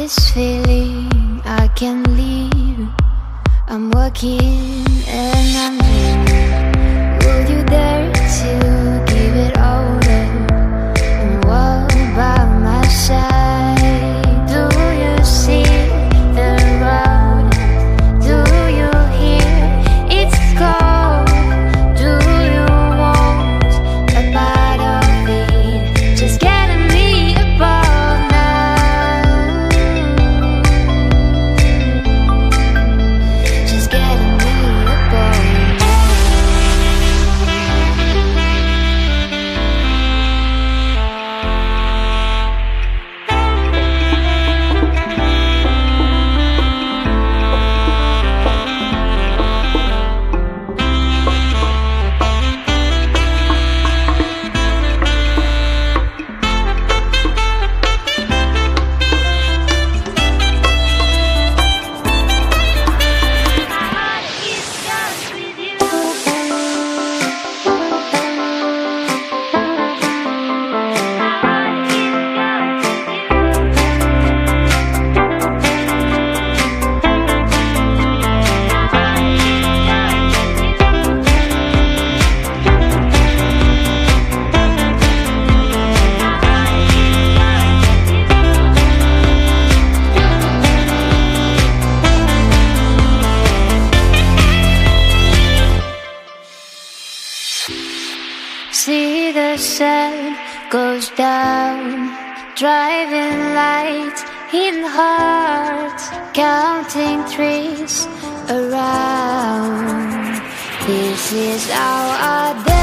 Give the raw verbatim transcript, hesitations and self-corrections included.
this feeling I can't leave. I'm working and I'm dreaming. Will you dare to give it over and walk by my side? Do you see the road? Do you hear its call? Do you want a part of it? Just getting me above now. Just getting me above now. See the sun goes down, driving lights in hearts, counting trees around. This is our day.